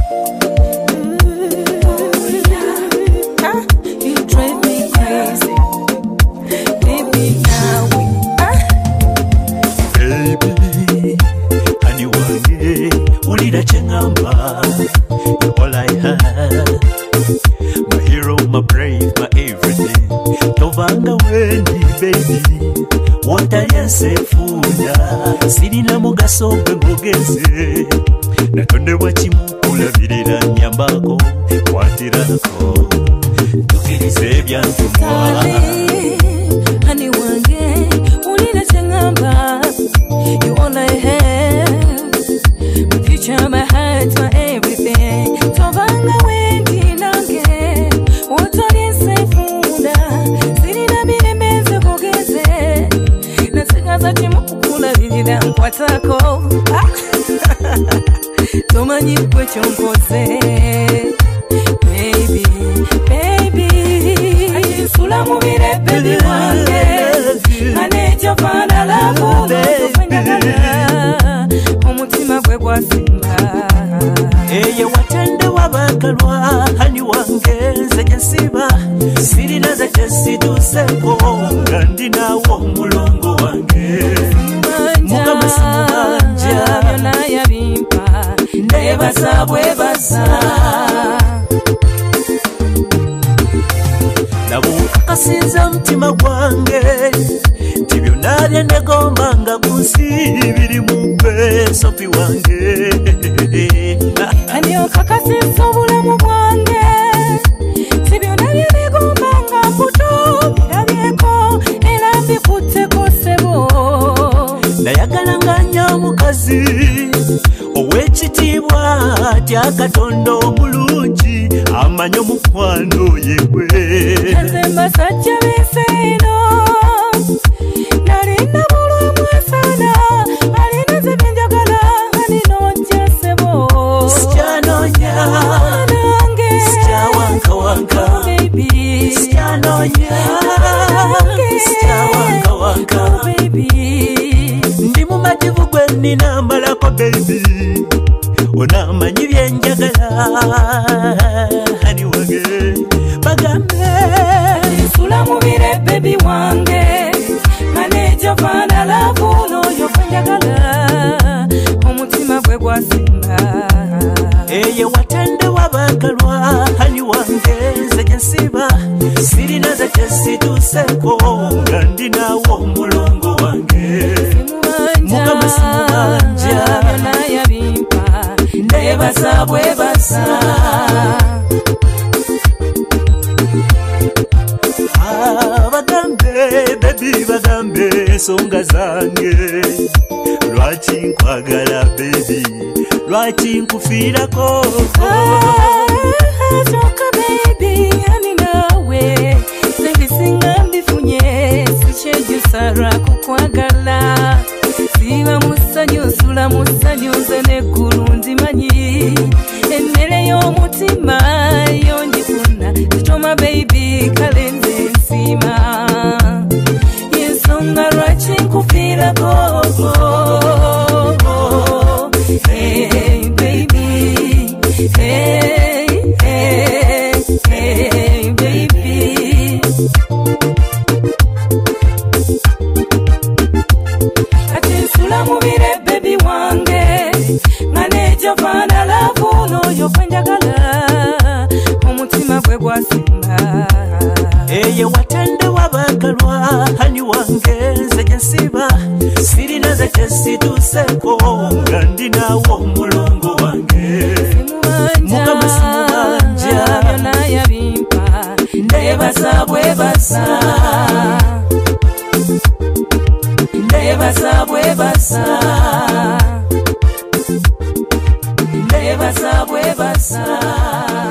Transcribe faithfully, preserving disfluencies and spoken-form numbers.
All I have, my hero, my brave, my everything. Tovanga wendi baby, watayensefunya sirina mugaso gwe ngogeze natonde wakimukula nyambako kwatirako tukirize ebyantumwa hani wange ulira changamba. You all I have, my future, my heart, my everything. Tovanga wendi nange watayensefunya sirina miremeze ngogeze nasengaza chimukula virira nkwatako tomanyi kwe chonkoze baby baby ajisula mubire baby wange anejo fana lavo tofanyagana omutima gwe gwasimba eye watende wabakalwa hani wange nzejesiba sirina zejesiduseko nga ndinawo mulongo wange mukama simubanja byona yabimpa nebaza bwebaza nabukasinza mutima gwange nti byonna bye negombanga ku nsi biri mu gwe Sophie wange ani okakasinza obulamu bwange nti byonna bye negombanga kuto birabyeko era mbikutteko ssebo nayagalanga nnyo omukazi ow'ekitiibwa atya Katonda omulungi amanyi omukwano yewe nze mbasajja b'ensi eno nalinda bulwamu ensana alina ze byenjagala aninojja ssebo sikyanoonya nange sikyawankawanka baby sikyanoonya sikyawankawanka baby ndi mu mativu gwe nnina mbalako baby onamanyi byenjagala hani wange bagambe nsula mubire baby wange manejo fana lavu n'oyo kwenjagala omutima gwe gwasimba eye watende wabakalwa hani wange nzejensiba sirina zejesiduseko nga ndinawo mulongo wange mukama simubanja byona yabimpa nebaza bwebaza bagambe baby bagambe ensonga zange lwaki nkwagala baby lwaki nkufiirako zoka baby ani nawe nebisinga mbifunye sikyejusarwa kukwagala siba musanyu nsula musanyu nze neggulu ndimanyi emmere y'omutima yongifuna kitoma baby kale nze nsima yensonga lwaki nkufiirako hey baby hey hey hey baby nsula mubire baby wange manejo fana lavu n'oyo kwenjagala omutima gwe gwasimba eye watende wabakalwa hani wange nzejensiba sirina zejesiduseko nga ndinawo mulongo wange mukama simubanja byona yabimpa nebaza bwebaza nebaza bwebaza nebaza bwebaza